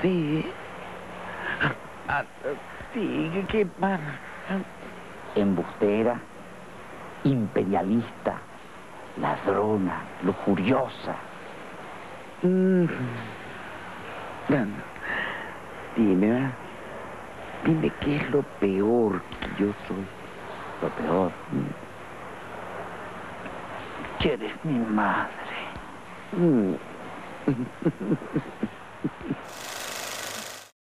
Sí. Sí, ¿qué más? Embustera, imperialista, ladrona, lujuriosa. Bueno, dime, ¿verdad? Dime qué es lo peor que yo soy. Lo peor, que eres mi madre. Mm.